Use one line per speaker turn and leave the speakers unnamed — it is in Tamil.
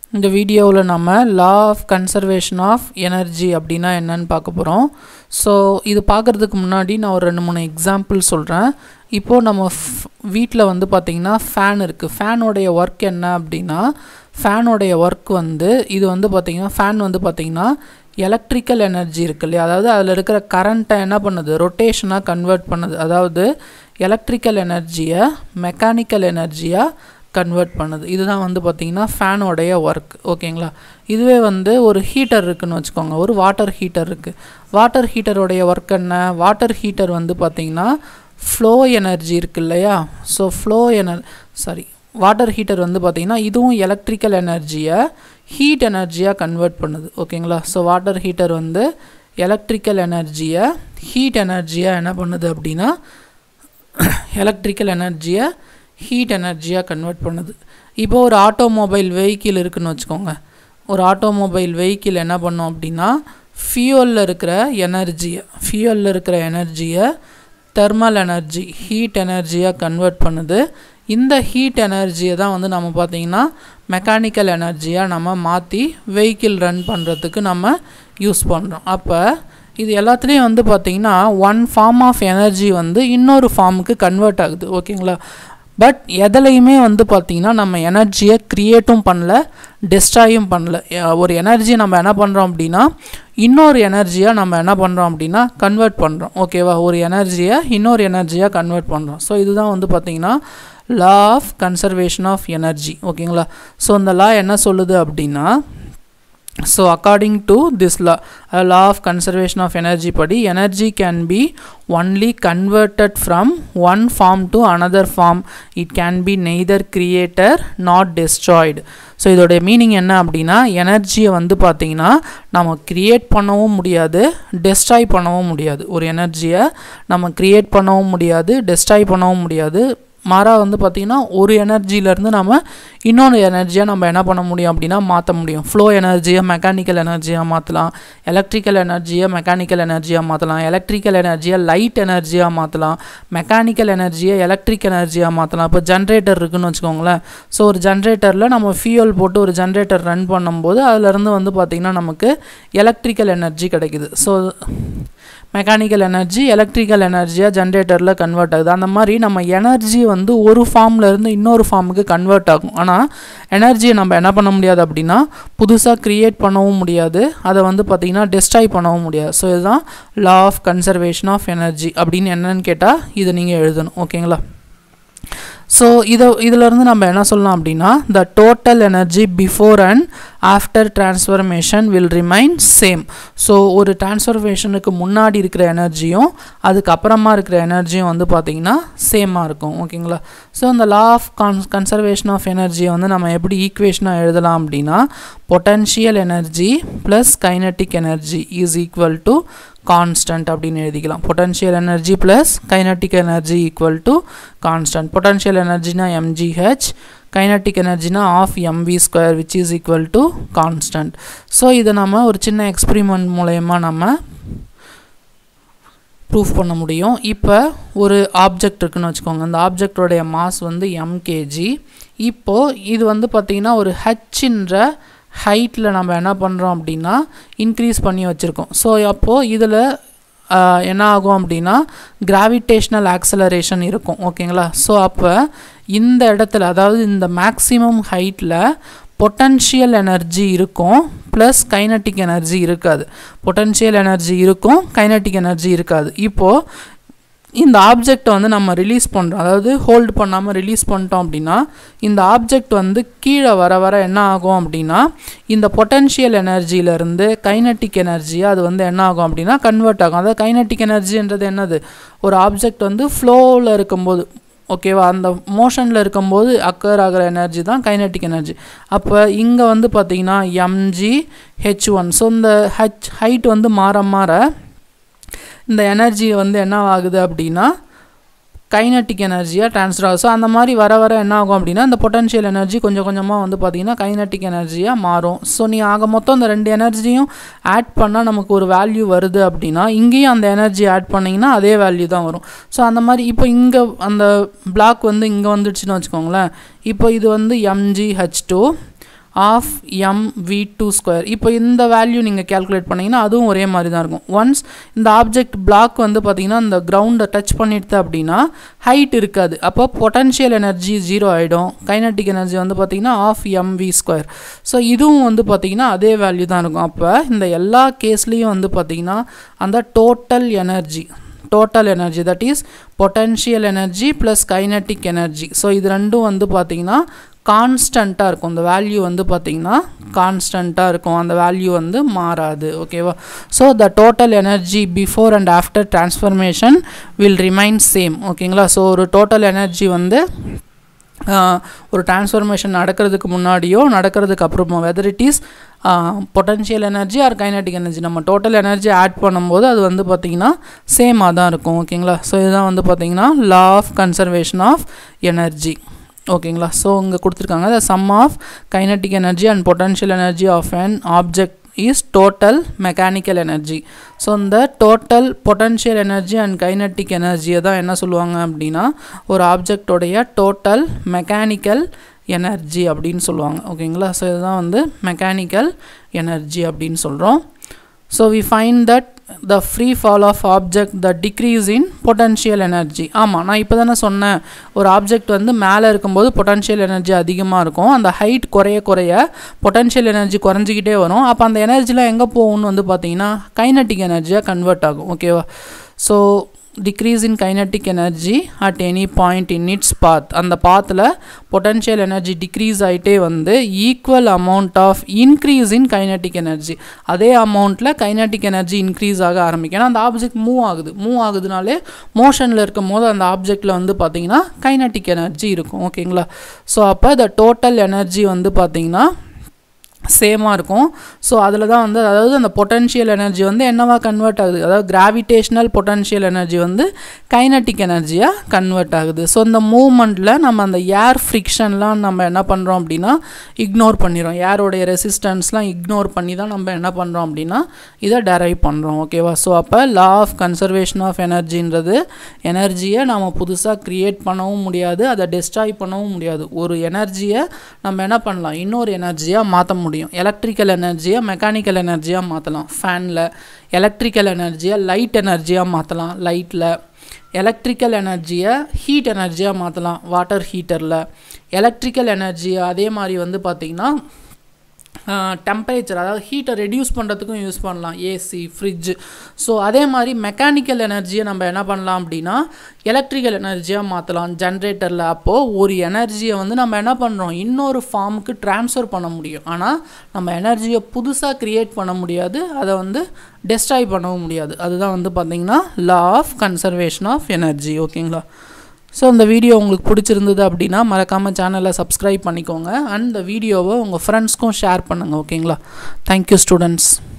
இந்த வீடியோவில் நம்ம law of conservation of energy அப்படின்னா என்னன்னு பார்க்க போகிறோம். ஸோ இது பார்க்குறதுக்கு முன்னாடி நான் ஒரு 2-3 எக்ஸாம்பிள் சொல்கிறேன். இப்போது நம்ம வீட்டில் வந்து பார்த்திங்கன்னா ஃபேன் இருக்குது. ஃபேனோடைய ஒர்க் என்ன அப்படின்னா, ஃபேனோடைய ஒர்க் வந்து இது வந்து பார்த்திங்கன்னா ஃபேன் வந்து பார்த்திங்கன்னா எலக்ட்ரிக்கல் எனர்ஜி இருக்குது இல்லையா, அதாவது அதில் இருக்கிற கரண்ட்டை என்ன பண்ணுது, ரொட்டேஷனாக கன்வெர்ட் பண்ணுது. அதாவது எலக்ட்ரிக்கல் எனர்ஜியை மெக்கானிக்கல் எனர்ஜியாக கன்வெர்ட் பண்ணுது. இதுதான் வந்து பார்த்திங்கன்னா ஃபேனோடைய ஒர்க். ஓகேங்களா. இதுவே வந்து ஒரு ஹீட்டர் இருக்குதுன்னு வச்சுக்கோங்க, ஒரு வாட்டர் ஹீட்டர் இருக்குது. வாட்டர் ஹீட்டரோடைய ஒர்க் என்ன, வாட்டர் ஹீட்டர் வந்து பார்த்திங்கன்னா ஃப்ளோ எனர்ஜி இருக்குது இல்லையா. ஸோ வாட்டர் ஹீட்டர் வந்து பார்த்திங்கன்னா இதுவும் எலக்ட்ரிக்கல் எனர்ஜியை ஹீட் எனர்ஜியாக கன்வெர்ட் பண்ணுது. ஓகேங்களா. ஸோ வாட்டர் ஹீட்டர் வந்து எலக்ட்ரிக்கல் எனர்ஜியை ஹீட் எனர்ஜியாக என்ன பண்ணுது அப்படின்னா எலக்ட்ரிக்கல் எனர்ஜியை ஹீட் எனர்ஜியாக கன்வெர்ட் பண்ணுது. இப்போ ஒரு ஆட்டோமொபைல் வெஹிக்கிள் இருக்குதுன்னு வச்சுக்கோங்க. ஒரு ஆட்டோமொபைல் வெஹிக்கிள் என்ன பண்ணோம் அப்படின்னா ஃபியூவலில் இருக்கிற எனர்ஜியை தெர்மல் எனர்ஜி ஹீட் எனர்ஜியாக கன்வெர்ட் பண்ணுது. இந்த ஹீட் எனர்ஜியை தான் வந்து நம்ம பார்த்திங்கன்னா மெக்கானிக்கல் எனர்ஜியாக நம்ம மாற்றி வெஹிக்கிள் ரன் பண்ணுறதுக்கு நம்ம யூஸ் பண்ணுறோம். அப்போ இது எல்லாத்துலேயும் வந்து பார்த்திங்கன்னா ஒன் ஃபார்ம் ஆஃப் எனர்ஜி வந்து இன்னொரு ஃபார்முக்கு கன்வெர்ட் ஆகுது. ஓகேங்களா. பட் எதுலையுமே வந்து பார்த்திங்கன்னா நம்ம எனர்ஜியை க்ரியேட்டும் பண்ணல, டெஸ்ட்ராயும் பண்ணல. ஒரு எனர்ஜியை நம்ம என்ன பண்ணுறோம் அப்படின்னா இன்னொரு எனர்ஜியாக நம்ம என்ன பண்ணுறோம் அப்படின்னா கன்வெர்ட் பண்ணுறோம். ஓகேவா. ஒரு எனர்ஜியை இன்னொரு எனர்ஜியாக கன்வெர்ட் பண்ணுறோம். ஸோ இதுதான் வந்து பார்த்திங்கன்னா law of conservation of energy. ஓகேங்களா. ஸோ இந்த law என்ன சொல்லுது அப்படின்னா, so according to this law of conservation of energy படி energy can be only converted from one form to another form. It can be neither created nor destroyed. So இதோடைய மீனிங் என்ன அப்படின்னா, எனர்ஜியை வந்து பார்த்திங்கன்னா நம்ம க்ரியேட் பண்ணவும் முடியாது, டெஸ்ட்ராய் பண்ணவும் முடியாது. ஒரு எனர்ஜியை நம்ம க்ரியேட் பண்ணவும் முடியாது, டெஸ்ட்ராய் பண்ணவும் முடியாது. மாறாக வந்து பார்த்திங்கன்னா ஒரு எனர்ஜியிலேருந்து நம்ம இன்னொன்று எனர்ஜியாக நம்ம என்ன பண்ண முடியும் அப்படின்னா மாற்ற முடியும். ஃப்ளோ எனர்ஜியை மெக்கானிக்கல் எனர்ஜியாக மாற்றலாம், எலக்ட்ரிக்கல் எனர்ஜியை மெக்கானிக்கல் எனர்ஜியாக மாற்றலாம், எலக்ட்ரிக்கல் எனர்ஜியை லைட் எனர்ஜியாக மாற்றலாம், மெக்கானிக்கல் எனர்ஜியை எலக்ட்ரிக் எனர்ஜியாக மாற்றலாம். இப்போ ஜென்ரேட்டர் இருக்குதுன்னு வச்சுக்கோங்களேன். ஸோ ஒரு ஜென்ரேட்டரில் நம்ம ஃபியூல் போட்டு ஒரு ஜென்ரேட்டர் ரன் பண்ணும்போது அதிலேருந்து வந்து பார்த்திங்கன்னா நமக்கு எலக்ட்ரிக்கல் எனர்ஜி கிடைக்குது. ஸோ மெக்கானிக்கல் எனர்ஜி எலக்ட்ரிக்கல் எனர்ஜியாக ஜென்ரேட்டரில் கன்வெர்ட் ஆகுது. அந்த மாதிரி நம்ம எனர்ஜி வந்து ஒரு ஃபார்ம்லேருந்து இன்னொரு ஃபார்முக்கு கன்வெர்ட் ஆகும். ஆனால் எனர்ஜியை நம்ம என்ன பண்ண முடியாது அப்படின்னா புதுசாக க்ரியேட் பண்ணவும் முடியாது, அதை வந்து பார்த்திங்கன்னா டெஸ்ட்ராய் பண்ணவும் முடியாது. ஸோ இதுதான் law of conservation of energy அப்படின்னு என்னன்னு கேட்டால் இதை நீங்கள் எழுதணும். ஓகேங்களா. ஸோ இதிலேருந்து நம்ம என்ன சொல்லலாம் அப்படின்னா the total energy before and after transformation will remain same. So ஒரு டிரான்ஸ்ஃபர்மேஷனுக்கு முன்னாடி இருக்கிற எனர்ஜியும் அதுக்கப்புறமா இருக்கிற எனர்ஜியும் வந்து பார்த்திங்கன்னா சேமாக இருக்கும். ஓகேங்களா. ஸோ இந்த law of conservation of energy வந்து நம்ம எப்படி ஈக்குவேஷனாக எழுதலாம் அப்படின்னா potential energy plus kinetic energy is equal to constant அப்படின்னு எழுதிக்கலாம். Potential energy plus kinetic energy equal to constant. Potential எனர்ஜினா mgh, கைனட்டிக் எனர்ஜினா half mv² which is equal to constant. So இதை நம்ம ஒரு சின்ன எக்ஸ்பிரிமெண்ட் மூலயமா நம்ம ப்ரூஃப் பண்ண முடியும். இப்போ ஒரு ஆப்ஜெக்ட் இருக்குதுன்னு வச்சுக்கோங்க. அந்த ஆப்ஜெக்டோடைய மாஸ் வந்து mkg. இப்போது இது வந்து பார்த்திங்கன்னா ஒரு ஹெச்ன்ற ஹைட்டில் நம்ம என்ன பண்ணுறோம் அப்படின்னா இன்க்ரீஸ் பண்ணி வச்சுருக்கோம். ஸோ அப்போது இதில் என்ன ஆகும் அப்படின்னா கிராவிடேஷ்னல் ஆக்சலரேஷன் இருக்கும். ஓகேங்களா. ஸோ அப்போ இந்த இடத்துல அதாவது இந்த மேக்ஸிமம் ஹைட்டில் பொட்டன்ஷியல் எனர்ஜி இருக்கும் ப்ளஸ் கைனட்டிக் எனர்ஜி இருக்காது. பொட்டன்ஷியல் எனர்ஜி இருக்கும், கைனட்டிக் எனர்ஜி இருக்காது. இப்போது இந்த ஆப்ஜெக்டை வந்து நம்ம ரிலீஸ் பண்ணுறோம், அதாவது ஹோல்டு பண்ணாமல் ரிலீஸ் பண்ணிட்டோம் அப்படின்னா இந்த ஆப்ஜெக்ட் வந்து கீழே வர என்ன ஆகும் அப்படின்னா இந்த பொட்டன்ஷியல் எனர்ஜியிலேருந்து கைனட்டிக் எனர்ஜியாக அது வந்து என்ன ஆகும் அப்படின்னா கன்வெர்ட் ஆகும். அதாவது கைனட்டிக் எனர்ஜின்றது என்னது, ஒரு ஆப்ஜெக்ட் வந்து ஃப்ளோவில் இருக்கும்போது, ஓகேவா, அந்த மோஷனில் இருக்கும்போது அக்கர் ஆகிற எனர்ஜி தான் கைனட்டிக் எனர்ஜி. அப்போ இங்கே வந்து பார்த்திங்கன்னா mgh1. ஸோ இந்த ஹைட் வந்து மாற இந்த எனர்ஜி வந்து என்ன ஆகுது அப்படின்னா கைனட்டிக் எனர்ஜியாக ட்ரான்ஸ்ஃபர் ஆகும். ஸோ அந்த மாதிரி வர என்ன ஆகும் அப்படின்னா இந்த பொட்டன்ஷியல் எனர்ஜி கொஞ்சம் கொஞ்சமாக வந்து பார்த்திங்கன்னா கைனட்டிக் எனர்ஜியாக மாறும். ஸோ நீ ஆக மொத்தம் இந்த 2 எனர்ஜியும் ஆட் பண்ணால் நமக்கு ஒரு வேல்யூ வருது அப்படின்னா இங்கேயும் அந்த எனர்ஜி ஆட் பண்ணிங்கன்னா அதே வேல்யூ தான் வரும். ஸோ அந்த மாதிரி இப்போ இங்கே அந்த பிளாக் வந்து இங்கே வந்துடுச்சுன்னு வச்சுக்கோங்களேன். இப்போ இது வந்து mgh2 ஆஃப் mv2 ஸ்கொயர். இப்போ இந்த வேல்யூ நீங்கள் கேல்குலேட் பண்ணிங்கன்னா அதுவும் ஒரே மாதிரி தான் இருக்கும். ஒன்ஸ் இந்த ஆப்ஜெக்ட் பிளாக் வந்து பார்த்திங்கன்னா இந்த கிரவுண்டை டச் பண்ணிடுது அப்படின்னா ஹைட் இருக்காது. அப்போ பொட்டன்ஷியல் எனர்ஜி 0 ஆகிடும். கைனட்டிக் எனர்ஜி வந்து பார்த்திங்கன்னா ஆஃப் mv ஸ்கொயர். ஸோ இதுவும் வந்து பார்த்திங்கன்னா அதே வேல்யூ தான் இருக்கும். அப்போ இந்த எல்லா கேஸ்லேயும் வந்து பார்த்திங்கன்னா அந்த total energy that is potential energy plus kinetic energy. So இது ரெண்டும் வந்து பார்த்திங்கன்னா கான்ஸ்டண்ட்டாக இருக்கும். அந்த வேல்யூ வந்து பார்த்திங்கன்னா கான்ஸ்டண்ட்டாக இருக்கும். அந்த வேல்யூ வந்து மாறாது. ஓகேவா? So the total energy before and after transformation will remain same. ஓகேங்களா? ஸோ ஒரு டோட்டல் எனர்ஜி வந்து ஒரு டிரான்ஸ்ஃபர்மேஷன் நடக்கிறதுக்கு முன்னாடியோ நடக்கிறதுக்கு அப்புறமோ whether it is potential energy or kinetic energy நம்ம டோட்டல் எனர்ஜி ஆட் பண்ணும்போது அது வந்து பார்த்திங்கன்னா சேமாக தான் இருக்கும். ஓகேங்களா? ஸோ இதுதான் வந்து பார்த்திங்கன்னா law of conservation of energy. ஓகேங்களா? ஸோ இங்கே கொடுத்துருக்காங்க the sum of kinetic energy and potential energy of an object is total mechanical energy. So இந்த total potential energy and kinetic எனர்ஜியை தான் என்ன சொல்லுவாங்க அப்படின்னா ஒரு ஆப்ஜெக்டோடைய டோட்டல் மெக்கானிக்கல் எனர்ஜி அப்படின்னு சொல்லுவாங்க. ஓகேங்களா? ஸோ இதுதான் வந்து மெக்கானிக்கல் எனர்ஜி அப்படின்னு சொல்கிறோம். So we find that the free fall of object the decrease in potential energy. ஆமாம், நான் இப்போ தானே சொன்னேன் ஒரு ஆப்ஜெக்ட் வந்து மேலே இருக்கும்போது பொட்டன்ஷியல் எனர்ஜி அதிகமாக இருக்கும். அந்த ஹைட் குறைய பொட்டன்ஷியல் எனர்ஜி குறைஞ்சிக்கிட்டே வரும். அப்போ அந்த எனர்ஜிலாம் எங்கே போகும்னு வந்து பார்த்தீங்கன்னா கைனட்டிக் எனர்ஜியாக கன்வெர்ட் ஆகும். ஓகேவா? So decrease in kinetic energy at any point in its path. அந்த பாத்தில் potential energy decrease ஆகிட்டே வந்து equal amount of increase in kinetic energy அதே அமௌண்ட்டில் kinetic energy increase ஆக ஆரம்பிக்கும். ஏன்னா அந்த ஆப்ஜெக்ட் மூவ் ஆகுதுனாலே மோஷனில் இருக்கும் போது அந்த ஆப்ஜெக்டில் வந்து பார்த்திங்கன்னா kinetic energy இருக்கும். ஓகேங்களா? ஸோ அப்போ the total energy வந்து பார்த்திங்கன்னா சேமாக இருக்கும். ஸோ அதில் தான் வந்து அதாவது அந்த பொட்டன்ஷியல் எனர்ஜி வந்து என்னவா கன்வெர்ட் ஆகுது, அதாவது கிராவிடேஷ்னல் பொட்டன்ஷியல் எனர்ஜி வந்து கைனட்டிக் எனர்ஜியாக கன்வெர்ட் ஆகுது. ஸோ இந்த மூவ்மெண்ட்டில் நம்ம அந்த ஏர் ஃப்ரிக்ஷன்லாம் நம்ம என்ன பண்ணுறோம் அப்படின்னா இக்னோர் பண்ணிடுறோம். ஏரோடைய ரெசிஸ்டன்ஸ்லாம் இக்னோர் பண்ணி தான் நம்ம என்ன பண்ணுறோம் அப்படின்னா இதை டெரைவ் பண்ணுறோம். ஓகேவா? ஸோ அப்போ லா ஆஃப் கன்சர்வேஷன் ஆஃப் எனர்ஜின்றது எனர்ஜியை நம்ம புதுசாக க்ரியேட் பண்ணவும் முடியாது, அதை டெஸ்ட்ராய் பண்ணவும் முடியாது. ஒரு எனர்ஜியை நம்ம என்ன பண்ணலாம், இன்னொரு எனர்ஜியாக மாற்ற முடியும். எலக்ட்ரிக்கல் எனர்ஜியை மெக்கானிக்கல் எனர்ஜியாக மாற்றலாம். ஃபேனில் எலக்ட்ரிக்கல் எனர்ஜியை லைட் எனர்ஜியாக மாற்றலாம். லைட்டில் எலக்ட்ரிக்கல் எனர்ஜியை ஹீட் எனர்ஜியாக மாற்றலாம். வாட்டர் ஹீட்டரில் எலக்ட்ரிக்கல் எனர்ஜியை அதே மாதிரி வந்து பார்த்திங்கன்னா டெம்பரேச்சர் அதாவது ஹீட்டை ரெடியூஸ் பண்ணுறதுக்கும் யூஸ் பண்ணலாம். AC, fridge. ஸோ அதே மாதிரி மெக்கானிக்கல் எனர்ஜியை நம்ம என்ன பண்ணலாம் அப்படின்னா எலக்ட்ரிக்கல் எனர்ஜியாக மாற்றலாம் ஜென்ரேட்டரில். அப்போது ஒரு எனர்ஜியை வந்து நம்ம என்ன பண்ணுறோம் இன்னொரு ஃபார்முக்கு ட்ரான்ஸ்ஃபர் பண்ண முடியும். ஆனால் நம்ம எனர்ஜியை புதுசாக க்ரியேட் பண்ண முடியாது, அதை வந்து டெஸ்ட்ராய் பண்ணவும் முடியாது. அதுதான் வந்து பார்த்திங்கன்னா law of conservation of energy. ஓகேங்களா? ஸோ இந்த வீடியோ உங்களுக்கு பிடிச்சிருந்தது அப்படின்னா மறக்காமல் சேனலை சப்ஸ்கிரைப் பண்ணிக்கோங்க அண்ட் இந்த வீடியோவை உங்கள் ஃப்ரெண்ட்ஸ்க்கும் ஷேர் பண்ணுங்கள். ஓகேங்களா? Thank you students.